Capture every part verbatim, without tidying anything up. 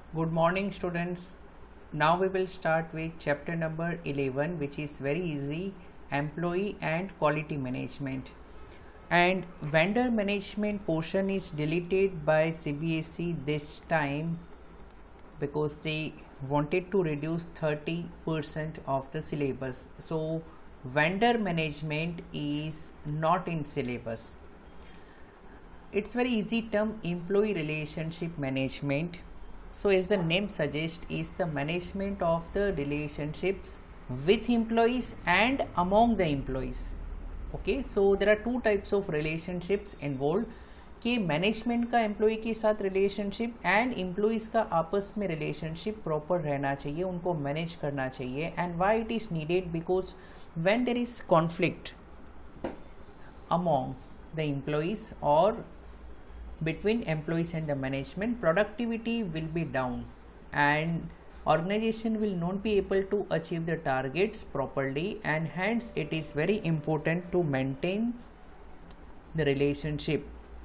Good morning, students. Now we will start with chapter number eleven, which is very easy, employee and quality management. And vendor management portion is deleted by C B S E this time because they wanted to reduce thirty percent of the syllabus. So vendor management is not in syllabus. It's very easy term, employee relationship management. So as the name suggests, is the management of the relationships with employees and among the employees. Okay, so there are two types of relationships involved कि management का employee के साथ relationship and employees का आपस में relationship proper रहना चाहिए, उनको मैनेज करना चाहिए. And why it is needed because when there is conflict among the employees or between employees and the management, productivity will be down and organization will not be able to achieve the targets properly, and hence it is very important to maintain the relationship.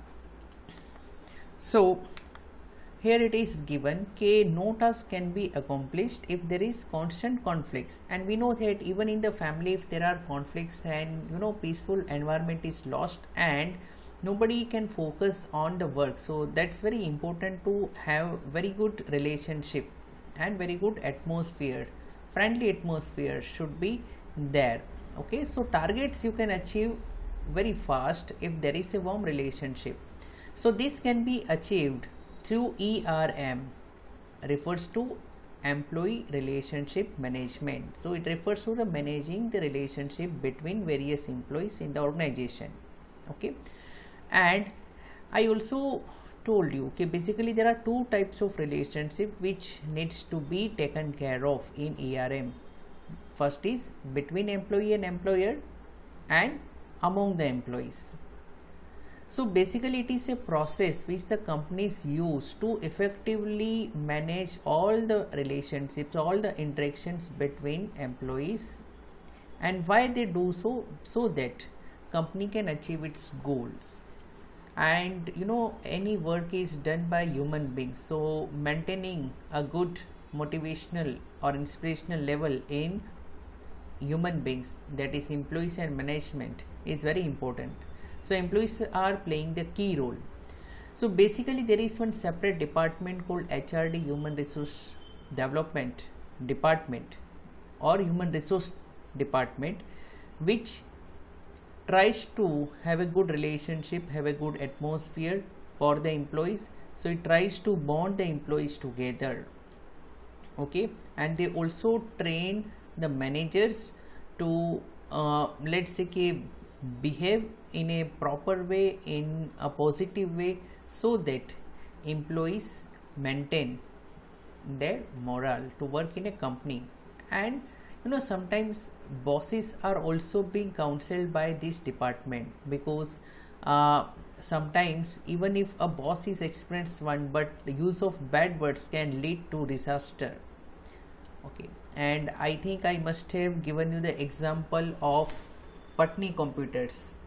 So here it is given कि no task can be accomplished if there is constant conflicts, and we know that even in the family if there are conflicts, then you know peaceful environment is lost and nobody can focus on the work. So that's very important to have very good relationship and very good atmosphere. Friendly atmosphere should be there. Okay, so targets you can achieve very fast if there is a warm relationship. So this can be achieved through E R M, refers to employee relationship management. So it refers to the managing the relationship between various employees in the organization. Okay, and I also told you that basically there are two types of relationship which needs to be taken care of in E R M. First is between employee and employer and among the employees. So basically it is a process which the companies use to effectively manage all the relationships, all the interactions between employees. And why they do so? So that company can achieve its goals. And you know any work is done by human beings, so maintaining a good motivational or inspirational level in human beings, that is employees and management, is very important. So employees are playing the key role. So basically there is one separate department called H R D, Human Resource Development Department or Human Resource Department, which tries to have a good relationship, have a good atmosphere for the employees. So it tries to bond the employees together. Okay, and they also train the managers to uh, let's say कि behave in a proper way, in a positive way, so that employees maintain their morale to work in a company. And you know sometimes bosses are also being counseled by this department, because uh, sometimes even if a boss is experienced one, but the use of bad words can lead to disaster. Okay, and I think I must have given you the example of Patni Computers.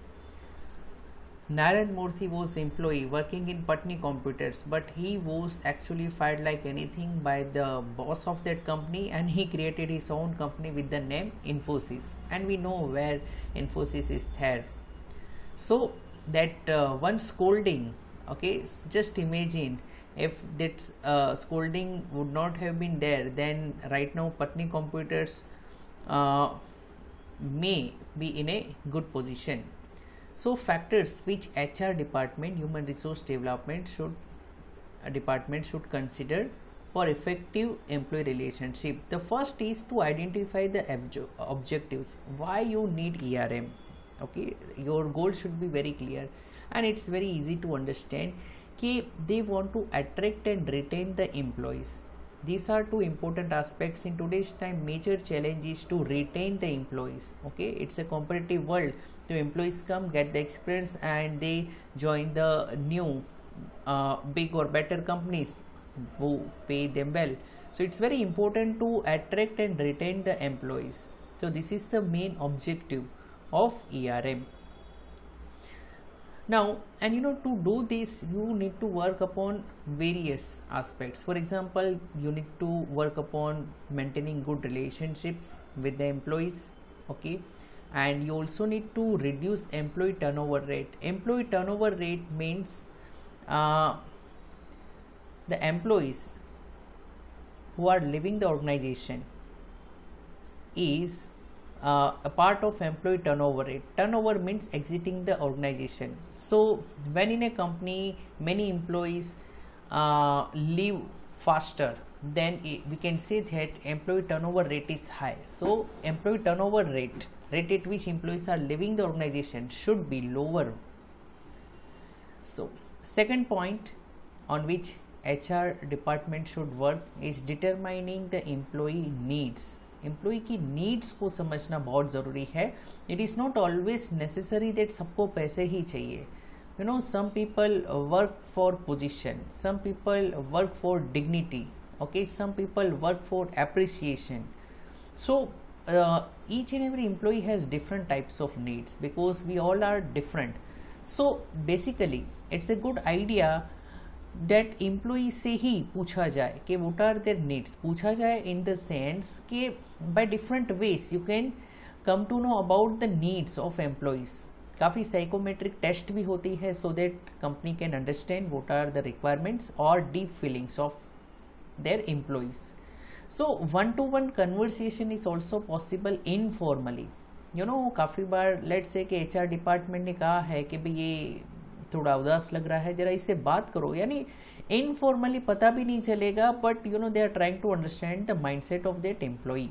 Narayan Murthy was employee working in Patni Computers, but he was actually fired like anything by the boss of that company, and he created his own company with the name Infosys, and we know where Infosys is there. So that uh, one scolding, okay, just imagine if that uh, scolding would not have been there, then right now Patni Computers uh, may be in a good position. So factors which H R department, Human Resource Development should uh, department should consider for effective employee relationship. The first is to identify the obje objectives. Why you need E R M? Okay, your goal should be very clear, and it's very easy to understand. कि they want to attract and retain the employees. These are two important aspects in today's time. Major challenge is to retain the employees. Okay, it's a competitive world. The employees come, get the experience, and they join the new uh, big or better companies who pay them well. So it's very important to attract and retain the employees. So this is the main objective of E R M. Now, and you know, to do this you need to work upon various aspects. For example, you need to work upon maintaining good relationships with the employees, okay, and you also need to reduce employee turnover rate. Employee turnover rate means uh, the employees who are leaving the organization is uh, a part of employee turnover rate. Turnover means exiting the organization. So when in a company many employees uh, leave faster, then it, we can say that employee turnover rate is high. So employee turnover rate, rate at which employees are leaving the organization, should be lower. So second point on which H R department should work is determining the employee needs. Employee की needs को समझना बहुत ज़रूरी है. It is not always necessary that सबको पैसे ही चाहिए. You know, some people work for position, some people work for dignity, okay, some people work for appreciation. So each and every employee has different types of needs because we all are different. So basically it's a good idea that employee से ही पूछा जाए कि what are their needs. पूछा जाए in the sense कि by different ways you can come to know about the needs of employees. काफ़ी psychometric test भी होती है so that company can understand what are the requirements or deep feelings of their employees. So one to one conversation is also possible informally. You know, काफ़ी बार let's say कि H R department ने कहा है कि भाई ये थोड़ा उदास लग रहा है, जरा इससे बात करो, यानी इनफॉर्मली पता भी नहीं चलेगा, but you know they are trying to understand the mindset of that employee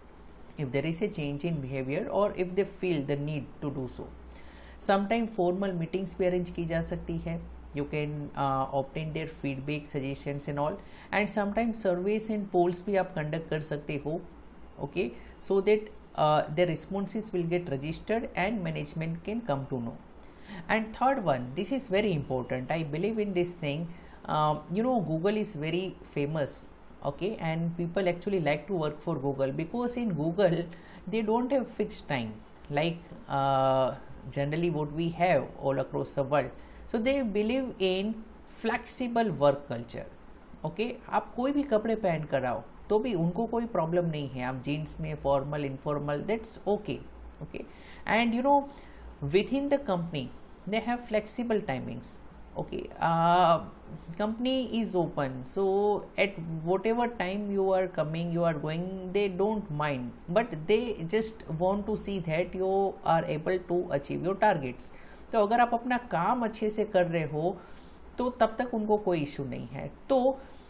if there is a change in behaviour और if they feel the need to do so. Sometime formal meetings भी arrange की जा सकती है. You can obtain their feedback, suggestions and all, and sometime surveys and polls भी आप conduct कर सकते हो, okay, so that their responses will get registered and management can come to know. And third one, this is very important. I believe in this thing. Um, you know, Google is very famous, okay, and people actually like to work for Google because in Google they don't have fixed time like uh, generally what we have all across the world. So they believe in flexible work culture. Okay, आप कोई भी कपड़े पहन कर आओ तो भी उनको कोई प्रॉब्लम नहीं है. आप जीन्स में, formal, informal, that's okay, okay. And you know, within the company they have flexible timings, okay. Uh, company is open, so at whatever time you are coming, you are going, they don't mind, but they just want to see that you are able to achieve your targets. तो अगर आप अपना काम अच्छे से कर रहे हो तो तब तक उनको कोई इशू नहीं है. तो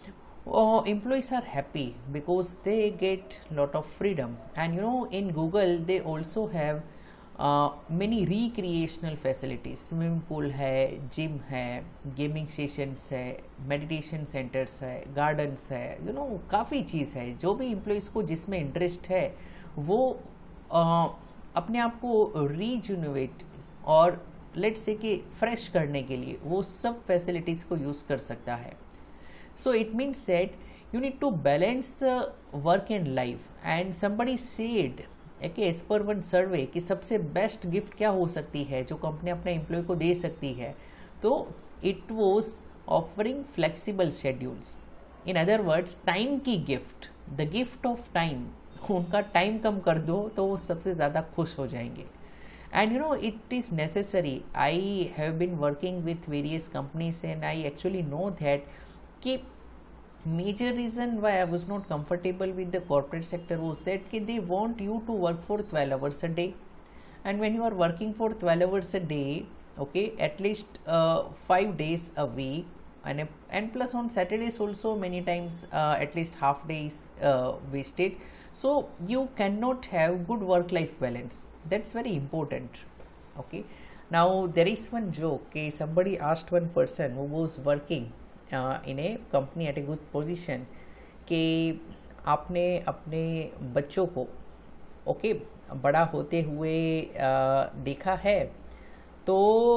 uh, employees are happy because they get lot of freedom. And you know, in Google they also have many recreational facilities. Swimming pool है, जिम है, गेमिंग सेशंस है, मेडिटेशन सेंटर्स है, गार्डन्स है, यू नो काफ़ी चीज़ है. जो भी एम्प्लॉयज़ को जिसमें इंटरेस्ट है वो uh, अपने आप को रीजुनोवेट और लेट्स से कि फ्रेश करने के लिए वो सब फैसिलिटीज़ को यूज़ कर सकता है. So it means that you need to balance work and life. And somebody said एक एज पर वन सर्वे कि सबसे बेस्ट गिफ्ट क्या हो सकती है जो कंपनी अपने एम्प्लॉय को दे सकती है, तो it was offering flexible schedules. In other words, time की gift, the gift of time. उनका टाइम कम कर दो तो वो सबसे ज़्यादा खुश हो जाएंगे. And you know, it is necessary. I have been working with various companies and I actually know that कि major reason why I was not comfortable with the corporate sector was that they want you to work for twelve hours a day, and when you are working for twelve hours a day, okay, at least uh, five days a week, and and plus on Saturdays also many times uh, at least half days uh, wasted. So you cannot have good work life balance. That's very important, okay. Now there is one joke, okay, somebody asked one person who was working in a company at a good position कि आपने अपने बच्चों को okay okay, बड़ा होते हुए आ, देखा है? तो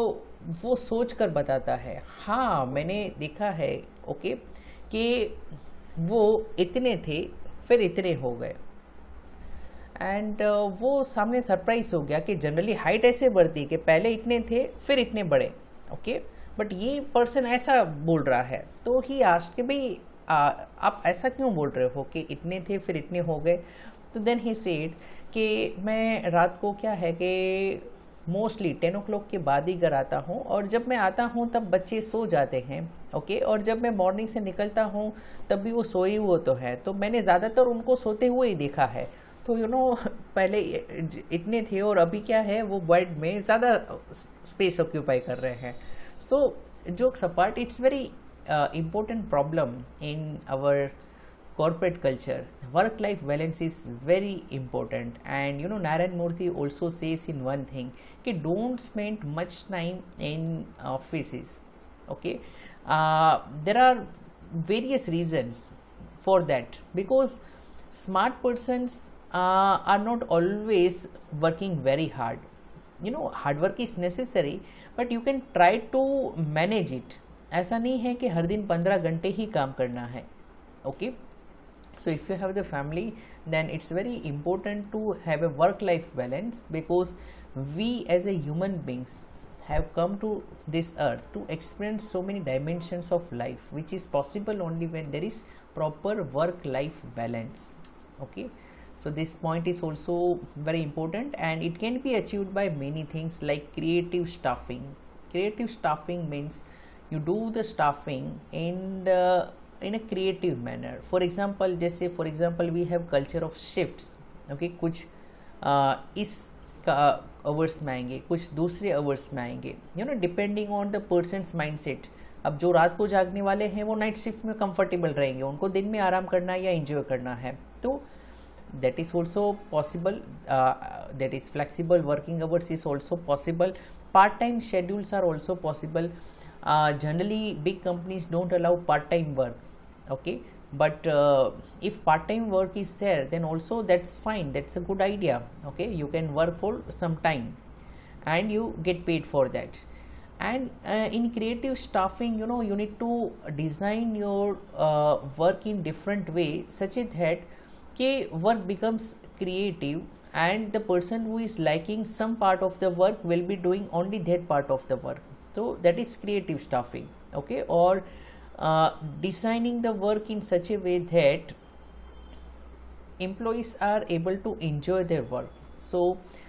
वो सोच कर बताता है, हाँ मैंने देखा है, ओके okay, कि वो इतने थे फिर इतने हो गए. एंड uh, वो सामने सरप्राइज हो गया कि जनरली हाइट ऐसे बढ़ती कि पहले इतने थे फिर इतने बड़े, ओके, बट ये पर्सन ऐसा बोल रहा है, तो ही आस्क्ड कि भाई आ, आप ऐसा क्यों बोल रहे हो कि इतने थे फिर इतने हो गए। तो देन ही सेड कि मैं रात को क्या है कि मोस्टली टेन ओ क्लॉक के बाद ही घर आता हूँ, और जब मैं आता हूँ तब बच्चे सो जाते हैं, ओके, और जब मैं मॉर्निंग से निकलता हूँ तब भी वो सोए हुए तो है, तो मैंने ज़्यादातर उनको सोते हुए ही देखा है। तो यू नो पहले इतने थे और अभी क्या है, वो बेड में ज़्यादा स्पेस ऑक्यूपाई कर रहे हैं। So jokes apart, it's very important problem in our corporate culture. Work life balance is very important, and you know Narayan Murthy also says in one thing कि don't spend much time in offices. Okay, uh, there are various reasons for that, because smart persons uh, are not always working very hard. You know, hard work is necessary, but you can try to manage it. ऐसा नहीं है कि हर दिन पंद्रह घंटे ही काम करना है, okay. So if you have the family, then it's very important to have a work life balance, because we as a human beings have come to this earth to experience so many dimensions of life, which is possible only when there is proper work life balance, okay. So this point is also very important, and it can be achieved by many things like creative staffing. Creative staffing means you do the staffing in the, in a creative manner. For example, जैसे for example we have culture of shifts, okay, कुछ uh, इस hours में आएंगे, कुछ दूसरे hours में आएंगे, you know depending on the person's mindset. अब जो रात को जागने वाले हैं वो नाइट शिफ्ट में कंफर्टेबल रहेंगे, उनको दिन में आराम करना है या एंजॉय करना है, तो that is also possible, uh, that is flexible working hours is also possible, part time schedules are also possible. Uh, generally big companies don't allow part time work, okay, but uh, if part time work is there, then also that's fine, that's a good idea, okay, you can work for some time and you get paid for that. And uh, in creative staffing, you know, you need to design your uh, work in different way such that कि work becomes creative, and the person who is liking some part of the work will be doing only that part of the work. So that is creative staffing, okay, or uh, designing the work in such a way that employees are able to enjoy their work. So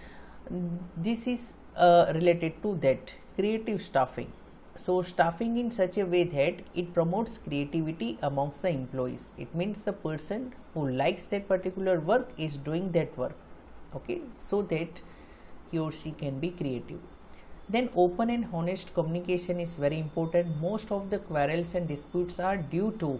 this is uh, related to that creative staffing. So staffing in such a way that it promotes creativity amongst the employees. It means the person who likes that particular work is doing that work, okay, so that he or she can be creative. Then open and honest communication is very important. Most of the quarrels and disputes are due to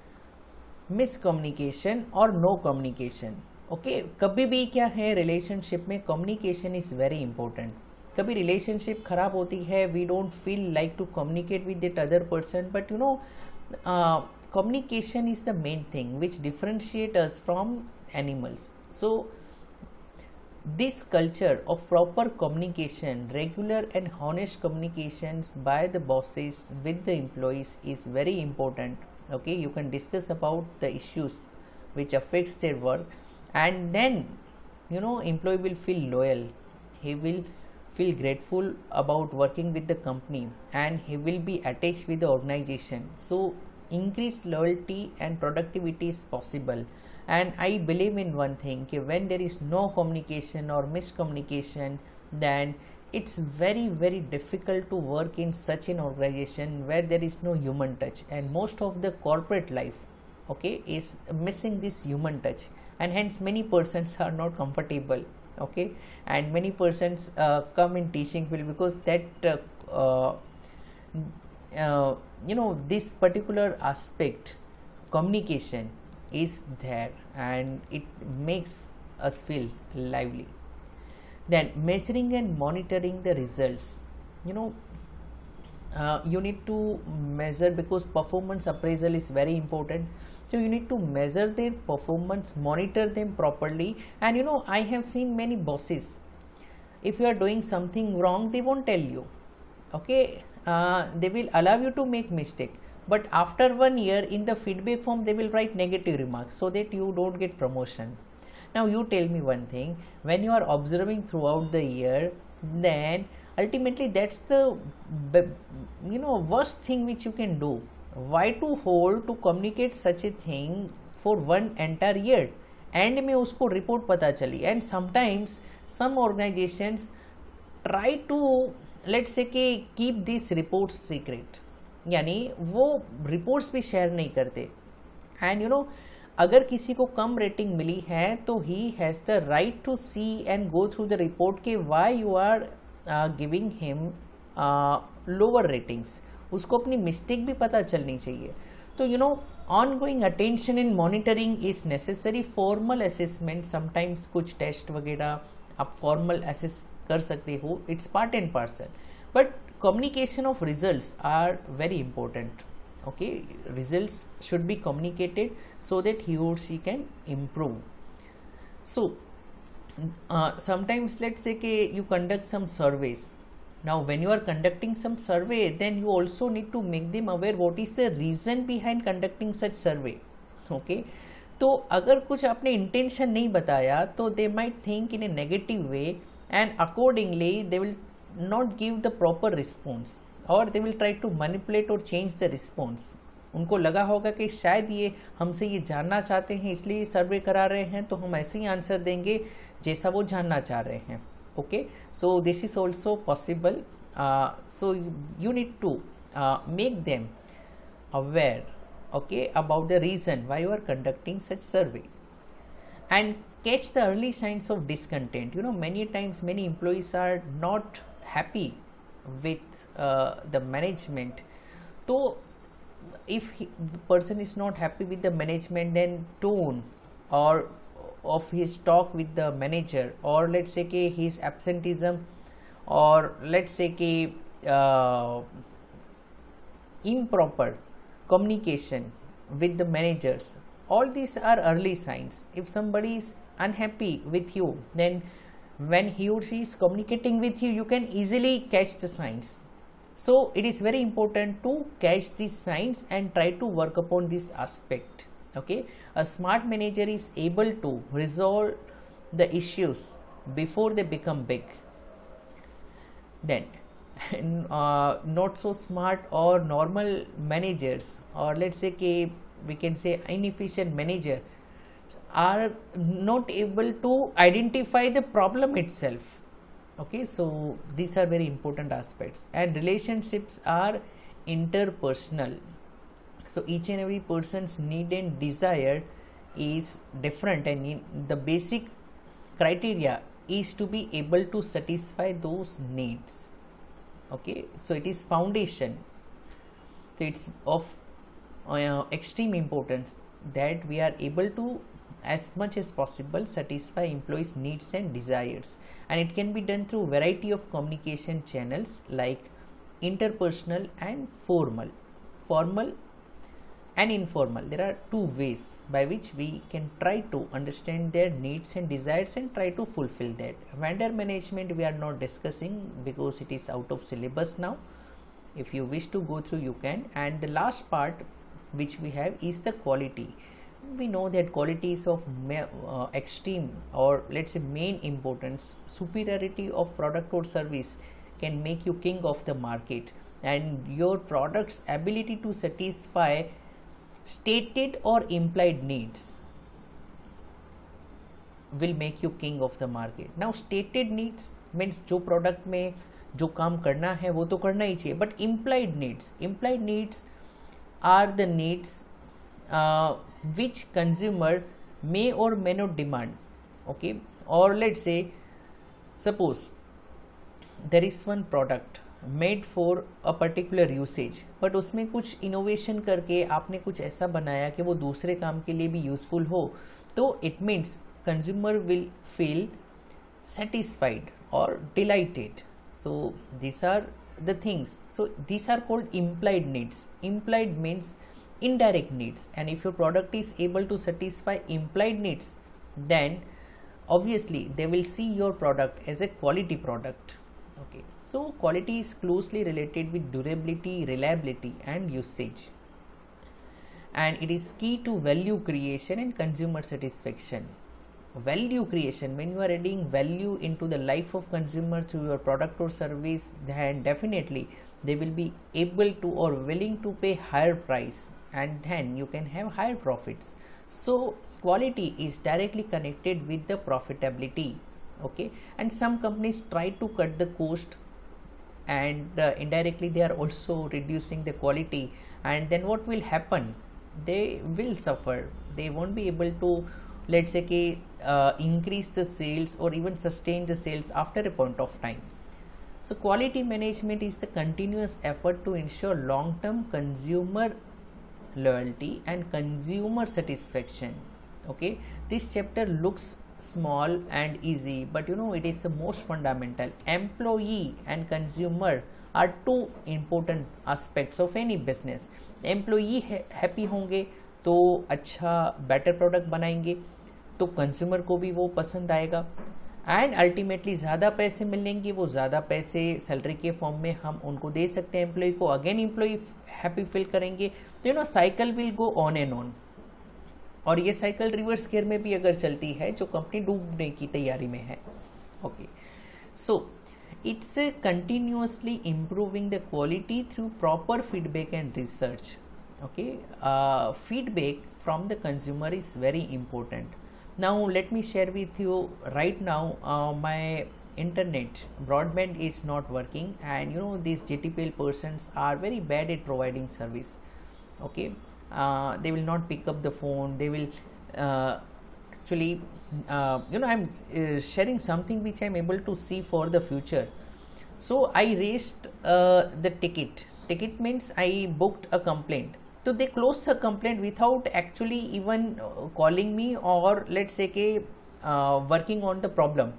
miscommunication or no communication, okay. कभी भी क्या है relationship में communication is very important. कभी relationship खराब होती है, we don't feel like to communicate with that other person, but you know communication is the main thing which differentiates us from animals. So this culture of proper communication, regular and honest communications by the bosses with the employees is very important, okay. You can discuss about the issues which affects their work, and then you know employee will feel loyal, he will feel grateful about working with the company, and he will be attached with the organization. So increased loyalty and productivity is possible. And I believe in one thing, कि when there is no communication or miscommunication, then it's very very difficult to work in such an organization where there is no human touch, and most of the corporate life, okay, is missing this human touch, and hence many persons are not comfortable, okay, and many persons uh, come in teaching field because that uh, uh, uh, you know this particular aspect, communication, is there, and it makes us feel lively. Then measuring and monitoring the results, you know uh, you need to measure, because performance appraisal is very important. So you need to measure their performance, monitor them properly. And you know I have seen many bosses, if you are doing something wrong, they won't tell you, okay, uh, they will allow you to make mistake, but after one year in the feedback form they will write negative remarks so that you don't get promotion. Now you tell me one thing, when you are observing throughout the year, then ultimately that's the you know worst thing which you can do. Why to hold to communicate such a thing for one entire year? End में उसको report पता चली. And sometimes some organisations try to let's say कि keep this reports secret, यानी वो reports भी share नहीं करते. एंड यू नो अगर किसी को कम रेटिंग मिली है तो ही has the right to see and go through the report के why you are giving him lower ratings. उसको अपनी मिस्टेक भी पता चलनी चाहिए. तो you know ongoing attention and monitoring is necessary. formal assessment sometimes कुछ टेस्ट वगैरह आप फॉर्मल असेस कर सकते हो, it's part and parcel. But communication of results are very important. Okay, results should be communicated so that he or she can improve. So uh, sometimes let's say कि you conduct some surveys. Now when you are conducting some survey, then you also need to make them aware what is the reason behind conducting such survey. Okay, तो अगर कुछ आपने intention नहीं बताया तो they might think in a negative way and accordingly they will not give the proper response or they will try to manipulate or change the response. उनको लगा होगा कि शायद ये हमसे ये जानना चाहते हैं इसलिए सर्वे करा रहे हैं, तो हम ऐसे ही आंसर देंगे जैसा वो जानना चाह रहे हैं. Okay, so this is also possible. Uh, so you, you need to uh, make them aware, okay, about the reason why you are conducting such survey, and catch the early signs of discontent. You know, many times many employees are not happy with uh, the management. So if he, the person is not happy with the management, then tone or of his talk with the manager, or let's say कि his absenteeism, or let's say कि uh, improper communication with the managers, all these are early signs. If somebody is unhappy with you, then when he or she is communicating with you, you can easily catch the signs. So it is very important to catch these signs and try to work upon this aspect. Okay, a smart manager is able to resolve the issues before they become big. Then uh, not so smart or normal managers, or let's say कि we can say inefficient manager, are not able to identify the problem itself. Okay, so these are very important aspects. And relationships are interpersonal. So each and every person's need and desire is different, and in the basic criteria is to be able to satisfy those needs. Okay, so it is foundation. So it's of uh, extreme importance that we are able to as much as possible satisfy employees' needs and desires, and it can be done through variety of communication channels like interpersonal and formal. Formal and informal, there are two ways by which we can try to understand their needs and desires and try to fulfill that. Vendor management we are not discussing because it is out of syllabus now. If you wish to go through, you can. And the last part which we have is the quality. We know that quality is of uh, extreme, or let's say main importance. Superiority of product or service can make you king of the market, and your product's ability to satisfy stated or implied needs will make you king of the market. Now stated needs means जो product में जो काम करना है वो तो करना ही चाहिए, but implied needs, implied needs are the needs uh, which consumer may or may not demand. Okay, or let's say suppose there is one product made for a particular usage, but उसमें कुछ innovation करके आपने कुछ ऐसा बनाया कि वो दूसरे काम के लिए भी यूजफुल हो, तो it means consumer will feel satisfied और delighted. So this are the things. So this are called implied needs. Implied means indirect needs, and if your product is able to satisfy implied needs, then obviously they will see your product as a quality product. Okay, so quality is closely related with durability, reliability and usage, and it is key to value creation and consumer satisfaction. value creation, when you are adding value into the life of consumer through your product or service, then definitely they will be able to or willing to pay higher price, and then you can have higher profits. So quality is directly connected with the profitability. Okay, and some companies try to cut the cost, and uh, indirectly they are also reducing the quality, and then what will happen? They will suffer. They won't be able to, let's say, uh, increase the sales or even sustain the sales after a point of time. So quality management is the continuous effort to ensure long-term consumer loyalty and consumer satisfaction. Okay, this chapter looks small and easy, but you know it is the most fundamental. Employee and consumer are two important aspects of any business. Employee happy होंगे तो अच्छा better product बनाएंगे, तो consumer को भी वो पसंद आएगा, एंड अल्टीमेटली ज़्यादा पैसे मिलेंगे, वो ज़्यादा पैसे सैलरी के फॉर्म में हम उनको दे सकते हैं एम्प्लॉई को, अगेन एम्प्लॉई हैप्पी फील करेंगे, तो you know cycle will go on and on. और ये साइकिल रिवर्स गियर में भी अगर चलती है जो कंपनी डूबने की तैयारी में है. Okay, so it's uh, continuously improving the quality through proper feedback and research. Okay, uh, feedback from the consumer is very important. Now let me share with you, right now uh, my internet broadband is not working, and you know these J T P L persons are very bad at providing service. Okay, uh, they will not pick up the phone, they will uh, actually uh, you know I'm uh, sharing something which I'm able to see for the future. So I raised uh, the ticket. Ticket means I booked a complaint. So they closed the complaint without actually even uh, calling me, or let's say ke, uh, working on the problem.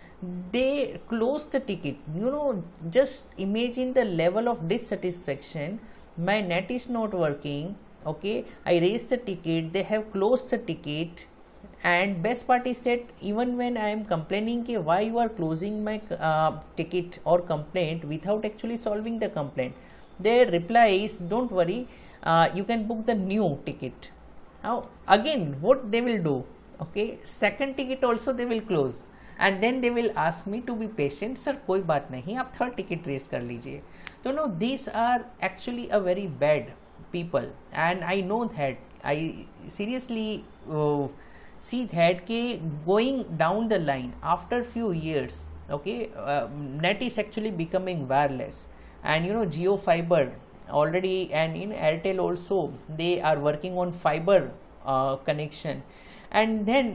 They closed the ticket. You know, just imagine the level of dissatisfaction. My net is not working. Okay, I raised the ticket. They have closed the ticket. And best part is that even when I am complaining ke why you are closing my uh, ticket or complaint without actually solving the complaint, their reply is, don't worry, uh, you can book the new ticket. Now again what they will do, okay, second ticket also they will close, and then they will ask me to be patient. Sir koi baat nahi, aap third ticket raise kar lijiye. So no, these are actually a very bad people, and I know that. I seriously uh, see that ke going down the line after few years, okay, uh, net is actually becoming wireless, and you know Jio fiber already, and in Airtel also they are working on fiber uh, connection, and then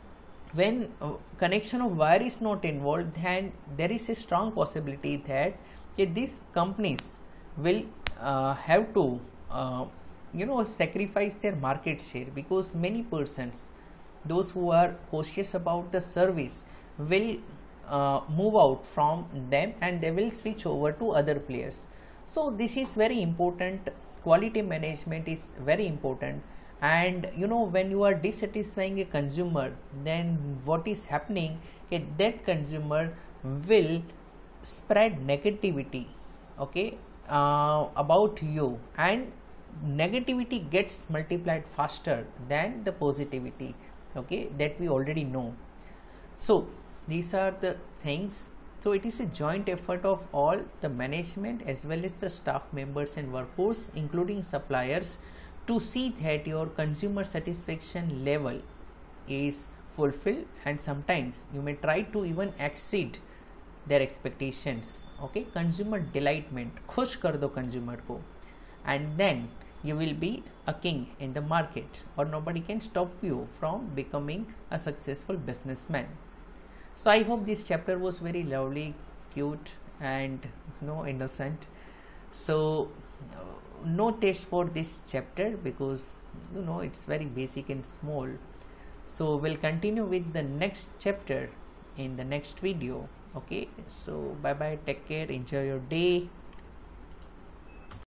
when uh, connection of wire is not involved, then there is a strong possibility that okay, these companies will uh, have to uh, you know sacrifice their market share, because many persons, those who are cautious about the service, will uh, move out from them and they will switch over to other players. So this is very important. Quality management is very important, and you know when you are dissatisfying a consumer, then what is happening, okay, that consumer will spread negativity, okay, uh, about you, and negativity gets multiplied faster than the positivity, okay, that we already know. So these are the things. So it is a joint effort of all the management as well as the staff members and workforce, including suppliers, to see that your consumer satisfaction level is fulfilled, and sometimes you may try to even exceed their expectations. Okay, consumer delightment, khush kar do consumer ko, and then you will be a king in the market, or nobody can stop you from becoming a successful businessman. So I hope this chapter was very lovely, cute, and you know innocent. So no test for this chapter, because you know it's very basic and small. So we'll continue with the next chapter in the next video. Okay, so bye bye, take care, enjoy your day.